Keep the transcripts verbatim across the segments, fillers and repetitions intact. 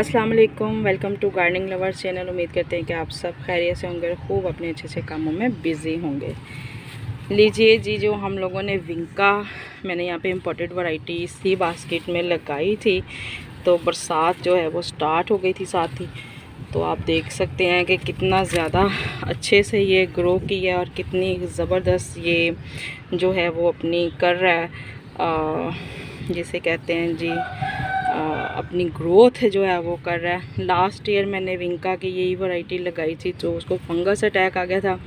अस्सलाम वालेकुम, welcome to gardening lovers channel. उम्मीद करते हैं कि आप सब खैरियत से होंगे, खूब अपने अच्छे अच्छे कामों में बिज़ी होंगे। लीजिए जी, जो हम लोगों ने विंका, मैंने यहाँ पे इम्पोर्टेड वैरायटी इसी बास्केट में लगाई थी, तो बरसात जो है वो स्टार्ट हो गई थी साथ ही। तो आप देख सकते हैं कि कितना ज़्यादा अच्छे से ये ग्रो की है और कितनी ज़बरदस्त ये जो है वो अपनी कर रहा है, जिसे कहते हैं जी आ, अपनी ग्रोथ जो है वो कर रहा है। लास्ट ईयर मैंने विंका की यही वैरायटी लगाई थी, तो उसको फंगस अटैक आ गया था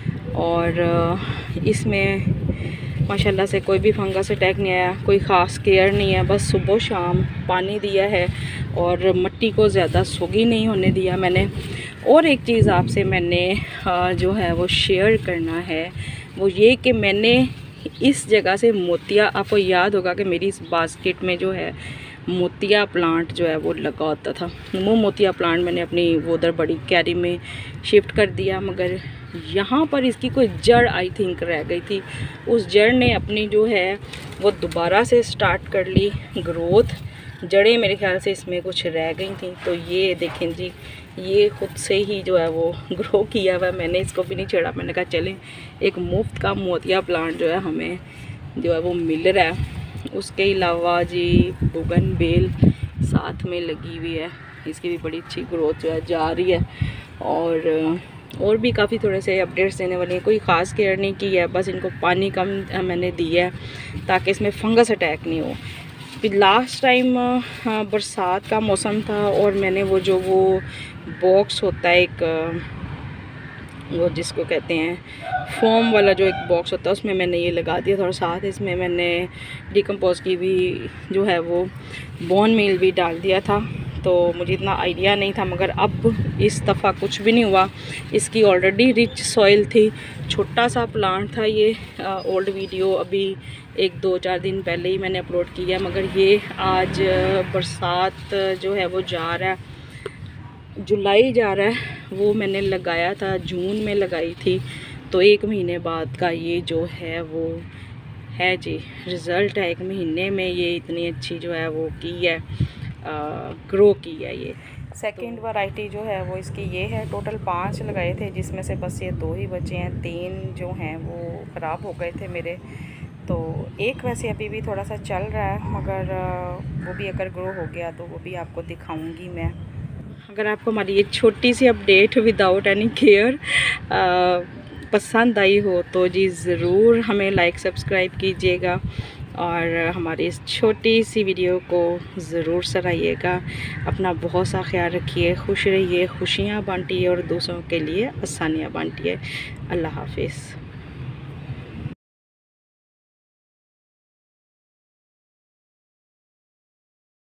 और इसमें माशाल्लाह से कोई भी फंगस अटैक नहीं आया, कोई ख़ास केयर नहीं है, बस सुबह शाम पानी दिया है और मिट्टी को ज़्यादा सोगी नहीं होने दिया मैंने। और एक चीज़ आपसे मैंने जो है वो शेयर करना है, वो ये कि मैंने इस जगह से मोतिया, आपको याद होगा कि मेरी इस बास्केट में जो है मोतिया प्लांट जो है वो लगा होता था। वो मोतिया प्लांट मैंने अपनी वो उधर बड़ी कैरी में शिफ्ट कर दिया, मगर यहाँ पर इसकी कोई जड़ आई थिंक रह गई थी। उस जड़ ने अपनी जो है वो दोबारा से स्टार्ट कर ली ग्रोथ। जड़ें मेरे ख्याल से इसमें कुछ रह गई थी, तो ये देखें जी, ये खुद से ही जो है वो ग्रो किया हुआ। मैंने इसको भी नहीं छेड़ा, मैंने कहा चलें एक मुफ्त का मोतिया प्लांट जो है हमें जो है वो मिल रहा है। उसके अलावा जी बुगन बेल साथ में लगी हुई है, इसकी भी बड़ी अच्छी ग्रोथ जो है जा रही है। और और भी काफ़ी थोड़े से अपडेट्स देने वाली हैं। कोई ख़ास केयर नहीं की है, बस इनको पानी कम मैंने दिया है ताकि इसमें फंगस अटैक नहीं हो। फिर लास्ट टाइम बरसात का मौसम था और मैंने वो जो वो बॉक्स होता है एक, वो जिसको कहते हैं फोम वाला जो एक बॉक्स होता है, उसमें मैंने ये लगा दिया था और साथ इसमें मैंने डिकम्पोज की भी जो है वो बोन मील भी डाल दिया था। तो मुझे इतना आइडिया नहीं था, मगर अब इस दफ़ा कुछ भी नहीं हुआ। इसकी ऑलरेडी रिच सॉइल थी, छोटा सा प्लांट था ये। ओल्ड वीडियो अभी एक दो चार दिन पहले ही मैंने अपलोड किया, मगर ये आज बरसात जो है वो जा रहा है, जुलाई जा रहा है, वो मैंने लगाया था जून में लगाई थी, तो एक महीने बाद का ये जो है वो है जी रिज़ल्ट है। एक महीने में ये इतनी अच्छी जो है वो की है, आ, ग्रो की है। ये सेकंड वैरायटी जो है वो इसकी ये है। टोटल पांच लगाए थे, जिसमें से बस ये दो ही बचे हैं, तीन जो हैं वो ख़राब हो गए थे मेरे। तो एक वैसे अभी भी थोड़ा सा चल रहा है, मगर वो भी अगर ग्रो हो गया तो वो भी आपको दिखाऊंगी मैं। अगर आपको हमारी ये छोटी सी अपडेट विदाउट एनी केयर पसंद आई हो तो जी ज़रूर हमें लाइक सब्सक्राइब कीजिएगा और हमारी इस छोटी सी वीडियो को ज़रूर सराहिएगा। अपना बहुत सा ख्याल रखिए, खुश रहिए, खुशियाँ बांटिए और दूसरों के लिए आसानियाँ बांटिए। अल्लाह हाफिज़।